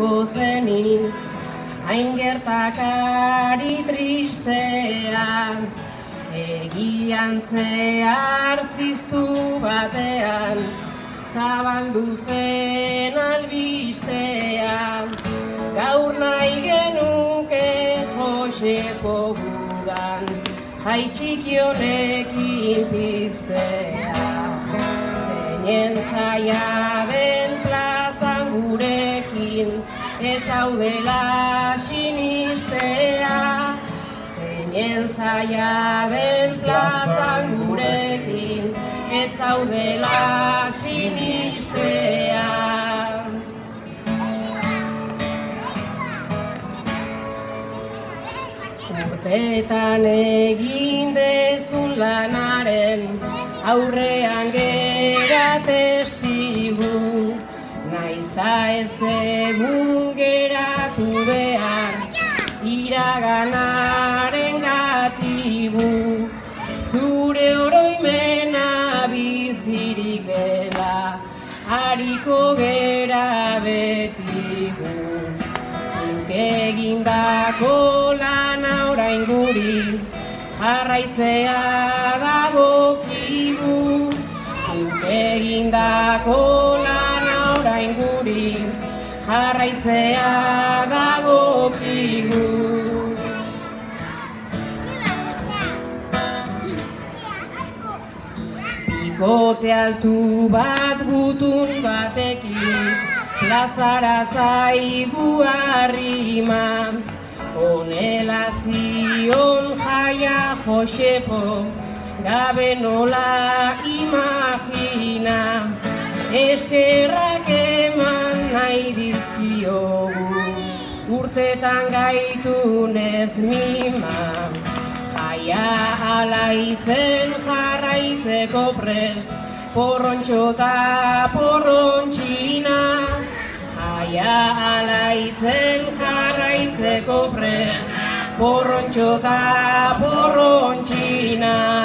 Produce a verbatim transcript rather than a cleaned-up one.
izango zenin, hain gertakari tristea, egian zehar ziztu batean, zabaldu zen albistea, gaur nahi genuke Josepo gugan, jai txiki honekin piztea. Zeinen zaila den plazan gurekin, ez zaudela sinistea. Zeinen zaila den plazan gurekin, ez zaudela sinistea. Urteetan egin dezun lanaren, aurrean gera testigu, naizta ez degun geratu behar, iraganaren gatibu, zure oroimena bizirik dela, hariko gera betigu. Zuk egindako lana orain guri, jarraitzea dagokigu. Zuk egindako lana orain guri, jarraitzea dagokigu. Bikote altu bat gutun batekin, plazara zaigu arrima, honela zion jaia Josepo, gabe nola imagina, eskerrak eman nahi dizkiogu, urtetan gaitunez mima, jaia alaitzen jarraitzeko prest, porrontxo eta porrontxina, jaia alaitzen jarraitzeko prest, porrontxo eta porrontxina.